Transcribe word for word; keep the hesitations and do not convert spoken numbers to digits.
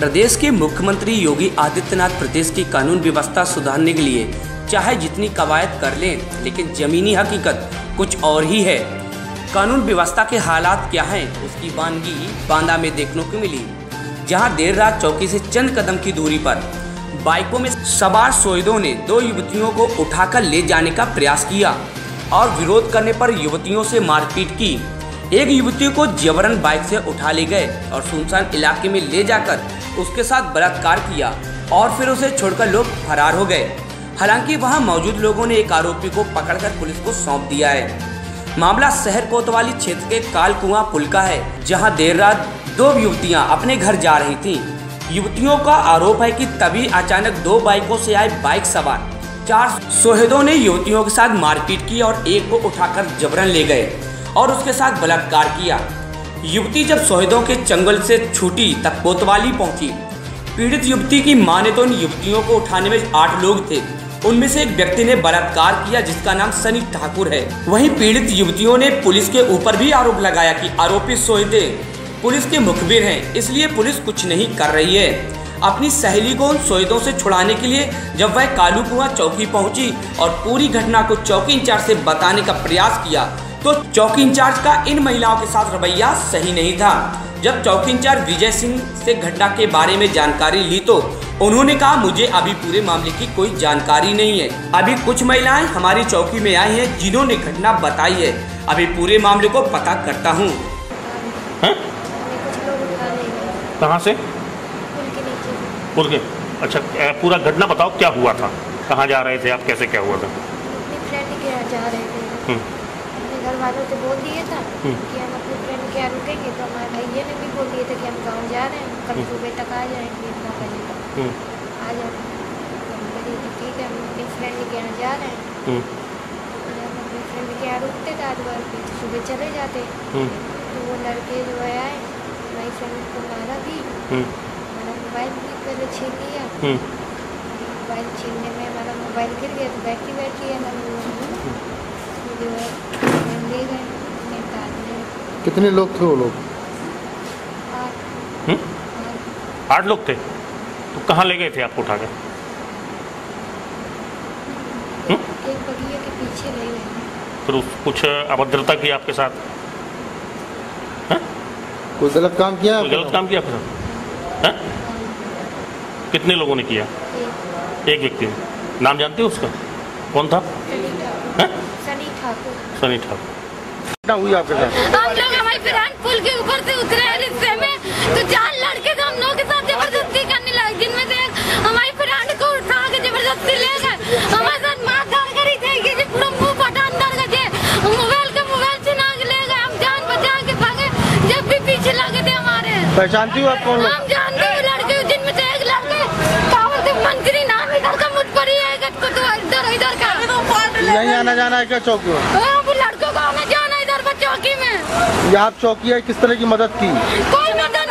प्रदेश के मुख्यमंत्री योगी आदित्यनाथ प्रदेश की कानून व्यवस्था सुधारने के लिए चाहे जितनी कवायद कर लें, लेकिन जमीनी हकीकत कुछ और ही है। कानून व्यवस्था के हालात क्या हैं, उसकी वानगी बांदा में देखने को मिली, जहां देर रात चौकी से चंद कदम की दूरी पर बाइकों में सवार शोहदों ने दो युवतियों को उठाकर ले जाने का प्रयास किया और विरोध करने पर युवतियों से मारपीट की। एक युवती को जबरन बाइक से उठा ले गए और सुनसान इलाके में ले जाकर उसके साथ बलात्कार किया और फिर उसे छोड़कर लोग फरार हो गए। हालांकि वहां मौजूद लोगों ने एक आरोपी को पकड़कर पुलिस को सौंप दिया है। मामला शहर कोतवाली क्षेत्र के कालकुआं पुल का है, जहां देर रात दो युवतियां अपने घर जा रही थीं। युवतियों का आरोप है कि तभी अचानक दो बाइकों से आए बाइक सवार चार शोहदों ने युवतियों के साथ मारपीट की और एक को उठाकर जबरन ले गए और उसके साथ बलात्कार किया। युवती जब शोहदों के चंगुल से छूटी तब कोतवाली पहुंची। पीड़ित युवती की माने तो इन युवतियों को उठाने में आठ लोग थे। उनमें से एक व्यक्ति ने बलात्कार किया जिसका नाम सनी ठाकुर है। वहीं पीड़ित युवतियों ने पुलिस के ऊपर भी आरोप लगाया कि आरोपी शोहदे पुलिस के मुखबिर हैं, इसलिए पुलिस कुछ नहीं कर रही है। अपनी सहेली को उन शोहदों से छुड़ाने के लिए जब वह कालूकुआं चौकी पहुंची और पूरी घटना को चौकी इंचार्ज से बताने का प्रयास किया तो चौकी इंचार्ज का इन महिलाओं के साथ रवैया सही नहीं था। जब चौकी इंचार्ज विजय सिंह से घटना के बारे में जानकारी ली तो उन्होंने कहा, मुझे अभी पूरे मामले की कोई जानकारी नहीं है। अभी कुछ महिलाएं हमारी चौकी में आई हैं जिन्होंने घटना बताई है। अभी पूरे मामले को पता करता हूँ। कहाँ से? पुल के। अच्छा, पूरा घटना बताओ, क्या हुआ था? कहाँ जा रहे थे आप? कैसे क्या हुआ था? अपने फ्रेंड के यहाँ जा रहे थे। अपने घर वालों से बोल दिया था कि हम अपने फ्रेंड के यहाँ रुकेंगे, तो हमारे भैया ने भी बोल दिया था कि हम गाँव जा रहे हैं, कल सुबह तक आ जाएंगे, नौ बजे तक आ जाएंगे। तो हम बोले ठीक है, हम अपने फ्रेंड के यहाँ जा रहे हैं। हम अपने फ्रेंड के यहाँ रुकते थे, आज बार फिर सुबह चले जाते। तो वो लड़के जो है आए, हमारी फ्रेंड को मारा भी, हमारा मोबाइल भी पहले छीन लिया। मोबाइल छीनने में हमारा मोबाइल गिर गया तो बैटरी बैटरी है ना, जो है ले गए। कितने लोग थे वो लोग? आठ आठ लोग थे। तो कहाँ ले गए थे आपको उठाकर? एक बगिया के पीछे ले गए। फिर कुछ अभद्रता की आपके साथ? हा? कोई गलत काम किया? कोई गलत काम किया आपके साथ? हा? कितने लोगों ने किया? एक व्यक्ति ने। नाम जानते हो उसका? कौन था? सनी ठाकुर। सनी ठाकुर। क्या हुई आपके साथ? हम लोग हमारे फ्रेंड पुल के ऊपर से उतरे हैं रिश्ते में, तो चार लड़के तो हम लोगों के साथ जबरदस्ती करने लगे, जिनमें से एक हमारी फ्रेंड को उठा के जबरदस्ती ले गए। हमारे साथ मार धार करी थी कि पूरा मुंह फटा अंदर गए, मोबाइल के मोबाइल छिना के ले गए। हम जान बचा के भागे, जब भी पीछे लगे थे हमारे। पहचानती हो आप कौन लोग? हम जानते हैं लड़के, जिनमें से एक लड़के पावर से मंत्री नाम इधर का मुझ पर ही है, इधर इधर का यहीं आना जाना है क्या चौकी में? लड़कों को हमें जाना इधर पर चौकी में। ये आप चौकी है, किस तरह की मदद की? कोई मदद